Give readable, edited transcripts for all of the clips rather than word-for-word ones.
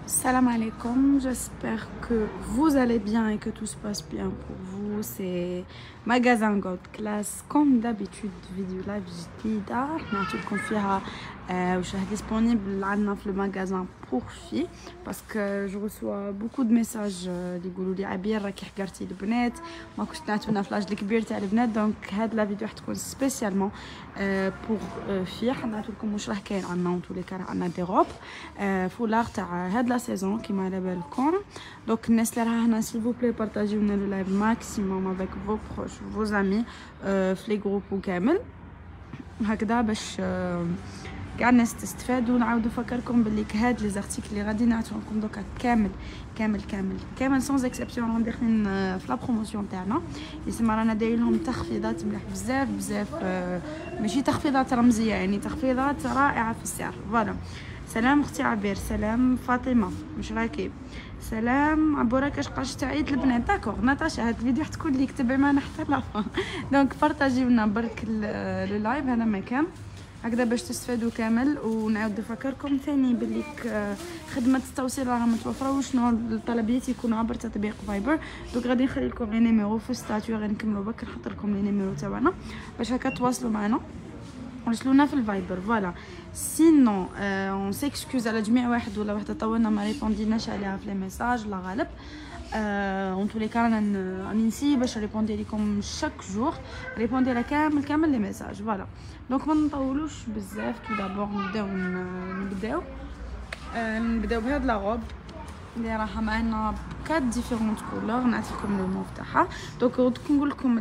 Salam alaikum, j'espère que vous allez bien et que tout se passe bien pour vous. C'est magasin God Class comme d'habitude, vidéo live جديدة نعطيكم فيها واش راه disponible عندنا في المغازان pour filles parce que je reçois beaucoup de messages اللي يقولوا لي عبير راكي حقرتي البنات ما كنتش نعطونا فلاش الكبير تاع البنات. دونك هاد لا فيديو راح تكون سبيسيالمون pour filles. حنعطيكم واش راه كاين عندنا tous les cas. عندنا دي روب فولار تاع هاد لا سيزون كيما على بالكم. دونك الناس اللي راها هنا سيل فو بلاي بارطاجيو لنا لو لايف ماكسيموم افيك فو بروش فو زامي في لي جروب وكامل هكذا باش كاع الناس تستفادوا. نعاود نفكركم باللي هاد لي زارتيكل اللي غادي نعطيهم لكم دوكا كامل سون اكسبسيون راهم داخلين في لا بروموسيون تاعنا. يسمى رانا دايرين لهم تخفيضات مليح بزاف ماشي تخفيضات رمزيه، يعني تخفيضات رائعه في السعر. فوالا سلام اختي عبير، سلام فاطمه مش راكي، سلام عبوره كاش تعيط البنات. داكوغ ناتاشا، هاد الفيديو حتكون ليك تبعي معنا حتى لافا. دونك بارطاجيو لنا برك لو لايف هذا مكان هكذا باش تستفادوا كامل. ونعاود نفكركم ثاني باللي خدمه التوصيل راها متوفره وشنو الطلبيات يكونوا عبر تطبيق فايبر. دونك غادي نخلي لكم لي نيميرو في ستاتيو، غادي نكملوا بك نحط لكم لي نيميرو تاعنا باش هكا تواصلوا معنا ورسلونا في الفايبر. فوالا سينو اون سيكسكوز على جميع واحد ولا وحده طولنا ما ريبونديناش عليها في لي ميساج لا غالب. اون تو لي كا راني نسي باش ريبوندي لكم شاك جور، ريبوندي على كامل لي ميساج. فوالا دونك ما نطولوش بزاف. تو دابور نبداو بهاد لا غوب اللي راها معنا 4 ديفيرونت كولور. نعطيكم لو مو تاعها. دونك نقول لكم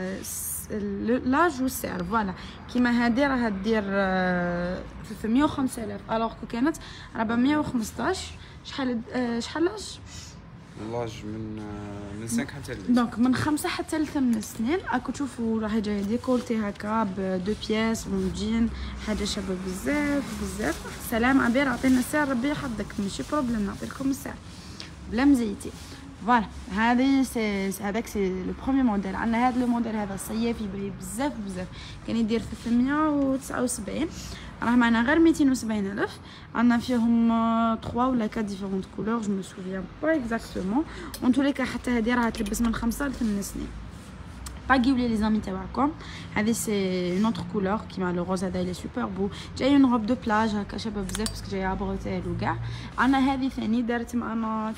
لاج والسعر. فوالا كيما هادي راها دير 305,000 الوغ كو كانت 415. شحال لاج؟ لاج من 5 حتى ل دونك من 5 حتى ل 8 سنين. راكو تشوفوا راهي جايه ديكولتي هكا ب2 بياس لونجين، حاجه شابه بزاف. سلام عبير، عطينا السعر ربي يحفظك، ماشي بروبليم نعطي لكم السعر بلا مزيتي. فوالا هذاك سي لو بروميير موديل. عندنا هذا لو موديل هذا صيفي باهي بزاف كان يدير 379. راه معنا غير 270,000. عندنا فيهم 3 ولا 4 ديفيرونت كولور، جو مو سوفيان با اكزاكتومون. اون تو لي كا حتى هذه راها تلبس من 5 ل 8 سنين. باغيو لي زامي تاعكم. هذه سي اون اوتر كولور كيما لو روز، هذا لي سوبر بو. جاي اون روب دو بلاج هكا شابه بزاف باسكو جايه بروتيل وكاع. عندنا هذه ثاني دارت معنا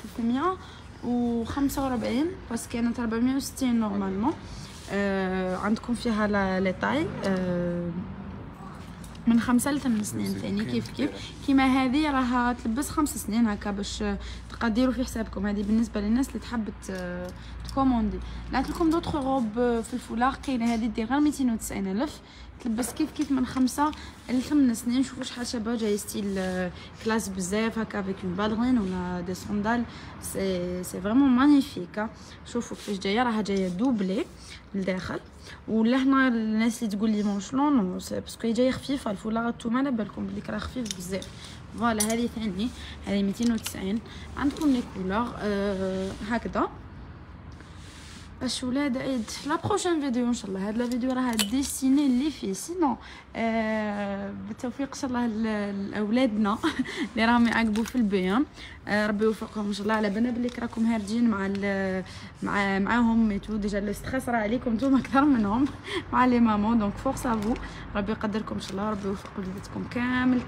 345 بس كانت 460 نورمالمون. عندكم فيها لي طاي من 5 ل 8 سنين ثاني كيما هذه راها تلبس 5 سنين هكا باش تقدروا في حسابكم. هذه بالنسبه للناس اللي تحب تكوموندي. نعطي لكم دوطخ روب في الفولار. كاينه هذه دير غير 290,000 تلبس كيف من 5 ل 8 سنين. شوفوا شحال شابه، جاي ستيل كلاس بزاف هكا افيك اون بالغين ولا دي سوندال. سي فريمون مانيفيك. شوفوا كيفاش جايه، راها جايه دوبلي لداخل. ولا هنا الناس اللي تقول لي مونشلون نو باسكو جايه خفيفه الفولار التوما على بالكم بلي راه خفيف بزاف. فوالا هذه ثاني، هذه 290. عندكم لي كولور هكذا باش ولاد عيد. لا بروشين فيديو ان شاء الله. هاد لا فيديو راها ديستيني لي في سينو بالتوفيق ان شاء الله لاولادنا اللي راهم يعاقبوا في البيان. ربي يوفقهم ان شاء الله. على بالنا بلي راكم هارجين معاهم ميتو ديجا لو ستريس راه عليكم نتوما اكثر منهم مع لي مامون. دونك فورس افو، ربي يقدركم ان شاء الله، ربي يوفق وليداتكم كامل.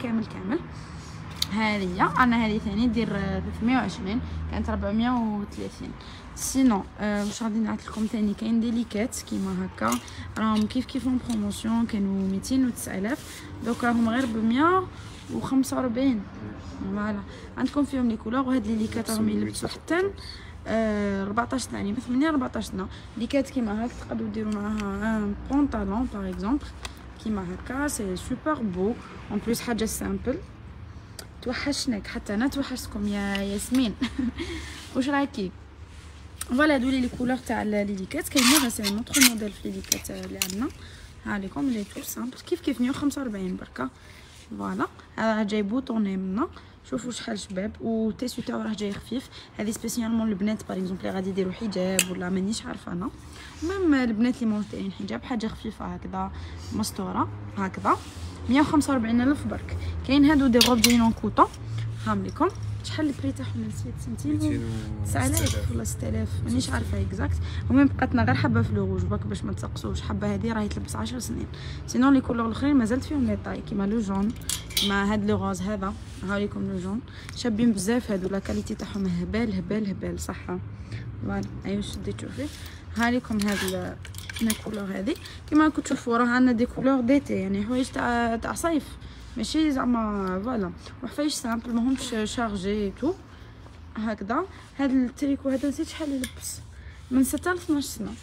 هذه عندنا هذه ثاني دير 320 كانت 430. سينو واش غادي نعطي لكم ثاني؟ كاين ديليكات كيما هكا راهم كيف اون بروموسيون كانوا 209,000 دوك راهم غير ب 145. فوالا عندكم فيهم لي كولور. وهاد لي ليكات راهم يلبسوا حتى 14 ثاني، من 8 ل 14 ليكات كيما هكا تقدروا ديروا معاها ان بونطالون باغ اكزومبل كيما هكا. سي سوبر بو اون بليس حاجه سامبل. توحشناك حتى انا توحشتكم يا ياسمين. واش رايكي؟ فوالا هادو لي كولور تاع ليليكات. كاين سي نوتر موديل في ليليكات اللي عندنا. ها ليكم لي تو سامبل كيف 145 بركه. فوالا هذا جاي بوطوني منا. شوفوا شحال شباب. والتيسو تاعو راه جاي خفيف. هذه سبيسيالمون البنات باغ اكزومبل غادي يديروا حجاب ولا مانيش عارفه انا. المهم البنات اللي ماهمش دايرين حجاب حاجه خفيفه هكذا مستوره هكذا 145,000 برك. كاين هادو دي روب جايين كوطون هام لكم شحال البري تاعهم نسيت 9000 ولا 6000 مانيش عارفه اكزاكت. المهم بقاتنا غير حبه في لو روج باش ما تسقسوش. حبه هذه راهي تلبس 10 سنين. سينون لي كولور الاخرين مازالت فيهم لي طاي كيما لو جون كيما هاد لو غوز هذا. هاوليكم لو جون شابين بزاف هادو لا كاليتي تاعهم هبال هبال هبال صحه. فوالا ايوا شدي تشوفي هاوليكم هاد لا كولور هذه كيما راكم تشوفوا راه عندنا دي كولور ديتي يعني حوايج تاع صيف ماشي زعما فوالا وحفايج سامبل ماهمش شارجي تو هكذا. هاد التريكو هذا نسيت شحال يلبس من 6 ل 12 سنه.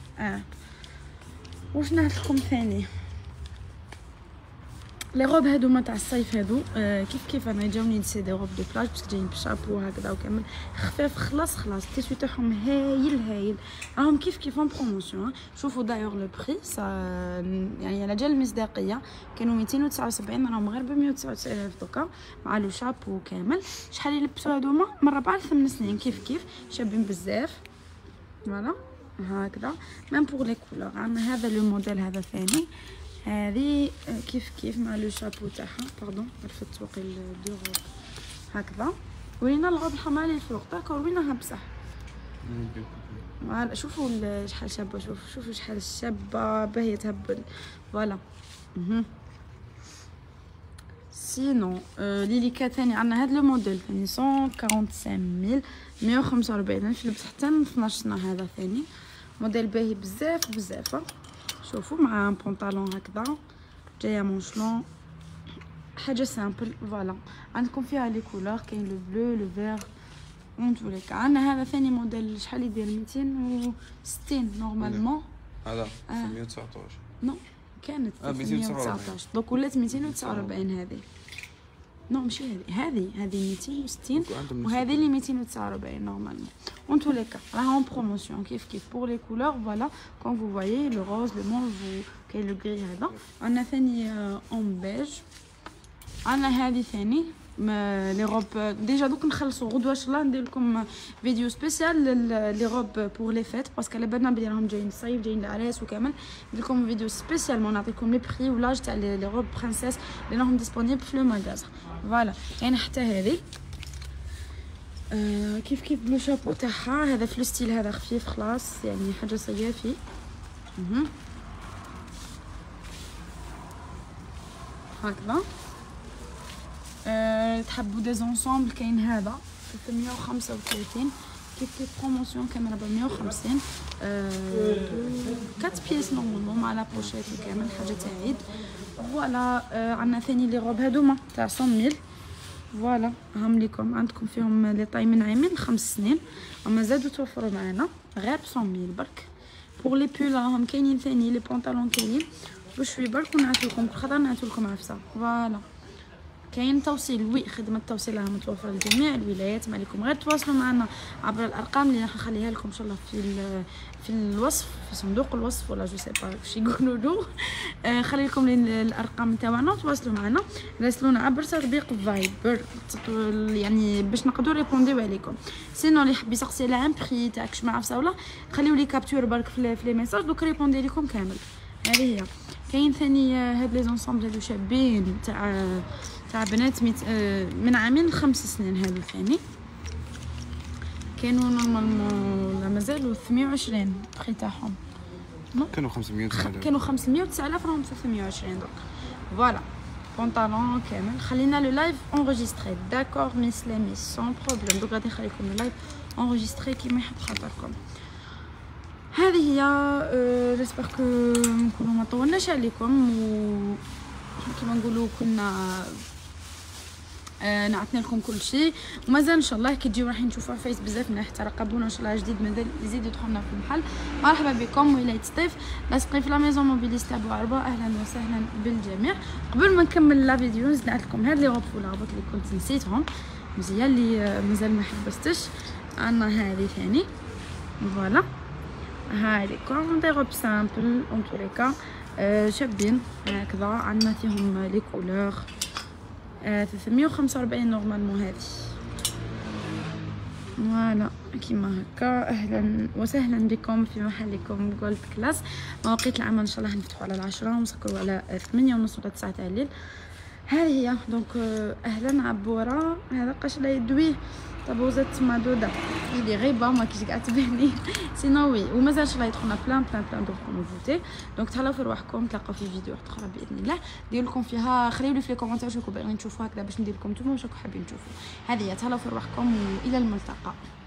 واش نعرف لكم ثاني لي روب هادو تاع الصيف هادو كيف انا جاوني سي دي روب دو بلاج باسكو جايين بشابو هكذا وكامل خفاف خلاص التيسو تاعهم هايل راهم كيف اون بروموسيون. شوفوا دايوغ لو بري يعني على جال المصداقيه كانوا 279 راهم غير ب 199 دوكا مع لو شابو كامل. شحال يلبسوا هادوما من 4 ل 8 سنين كيف شابين بزاف. فوالا هكذا ميم بور لي كولور. عندنا هذا لو موديل هذا ثاني هذه كيف مع لو شابو تاعها باردون عرفت توقي دو روب هكذا. ورينا الغوب الحمراء اللي الفوق داكور وريناها بصح. فوالا شوفوا شحال شابه شوفوا شحال الشابه باهيه تهبل. فوالا سينو ليليكا ثاني عندنا هذا لو موديل ثاني 145000 145 الف لبس حتى 12 سنه. هذا ثاني موديل باهي بزاف شوفوا مع بونطالون هكذا جايه مونشلون حاجه سامبل. فوالا عندكم فيها لي كولور كاين لو بلو لو فير اون تو لي كا. عندنا هذا ثاني موديل شحال يدير 260 نورمالمون. هذا 119 نو كانت 219 دونك ولات 249 هذه. نو ماشي هذه 260 وهذه اللي 249 نورمالمون. اون تو لي كا راهم بروموسيون كيف بور لي كولور. فوالا كون فو فوايي لو روز لو موف كاين لو غري هذا. عندنا ثاني اون بيج. عندنا هذه ثاني لي روب ديجا دوك نخلصوا غدوه ان شاء الله ندير لكم فيديو سبيسيال لي روب بور لي فيت باسكو على بالنا بلي راهم جايين الصيف جايين العراس وكامل. ندير لكم فيديو سبيسيال نعطيكم لي بري ولاج تاع لي روب برانسيس اللي راهم ديسپونيبل في لو ماغازان. فوالا يعني حتى هذه كيف بلو شابو تاعها هذا في الستيل هذا خفيف خلاص يعني حاجه صيافي. هكذا تحبوا دي زونسومبل كاين هذا 335 كيف بروموسيون كامل 450 4 بيس نورمالمون مع لا بوشيت وكامل حاجه تاع عيد. فوالا عندنا ثاني لي روب هادوما تاع 100000. فوالا هم ليكم عندكم فيهم لي طاي من عامين ل5 سنين اما زادوا توفروا معنا غير ب 100000 برك. بور لي بول راهم كاينين ثاني لي بونطالون كاينين بشوي برك ونعطيكم خاطر نعطيكم عفسه. فوالا كاين توصيل وي خدمه التوصيل راها متوفره لجميع الولايات. ما عليكم غير تواصلوا معنا عبر الارقام اللي راح نخليها لكم ان شاء الله في الوصف في صندوق الوصف ولا جو سي با واش يقولوا له. خلي لكم الارقام تاعنا وتواصلوا معنا راسلونا عبر تطبيق فايبر يعني باش نقدروا ريبونديو عليكم. سينو اللي حب يسقسي على ان بري تاعك ما عرفه ولا خليو لي كابتور برك في لي ميساج دوك ريبوندي لكم كامل. هذه هي. كاين ثاني هاد لي زونسومبل هادو شابين تاع بنات من عامين ل5 سنين. هادو ثاني كانوا نورمالمون لا مازالوا 820 بري تاعهم كانوا 500 كانوا 509,000 راهم 620 دوك. فوالا بونطالون كامل. خلينا لو لايف انغيستري داكور ميس لا ميس سون بروبليم. دوك غادي نخليكم لو لايف انغيستري كيما يحب خاطركم. هذه هي جيسبر كو نكونوا ما طولناش عليكم وكما نقولوا كنا نعطينا لكم كل شيء ومازال ان شاء الله كي تجيو راح نشوفوا عفايس بزاف من حتى راقبونا ان شاء الله جديد مازال يزيد يدخلنا في المحل. مرحبا بكم ولايه سطيف لاصقين في لا ميزون موبيليست ابو عربه. اهلا وسهلا بالجميع. قبل ما نكمل لا فيديو نزعت لكم هاد لي روب ولا روبوت اللي كنت نسيتهم مزيان اللي مازال ما حبستش. عندنا هذه ثاني فوالا هذه كون دي روب سامبل اون تو لي كا شابين هكذا. عندنا فيهم لي كولور 345 نورمالمون هذه. فوالا كيما هكا. اهلا وسهلا بكم في محلكم جولد كلاس. مواقيت العمل ان شاء الله نفتحوا على 10 ونسكروا على 8:30 ولا 9 تاع الليل. هذه هي دونك. اهلا عبوره، هذا قشره يدويه طابوزات معدوده اللي غيبه ما كيش قاع تباني سينو وي. ومازال ان شاء الله يدخلنا بلان دوك نوفوتي. دونك تهلاو في رواحكم، تلاقاو في فيديوهات اخرى باذن الله. ديروا لكم فيها، خليوا لي في لي كومونتير واش راكم باغيين تشوفوا هكذا باش ندير لكم نتوما واش راكم حابين تشوفوا. هذه هي، تهلاو في رواحكم والى الملتقى.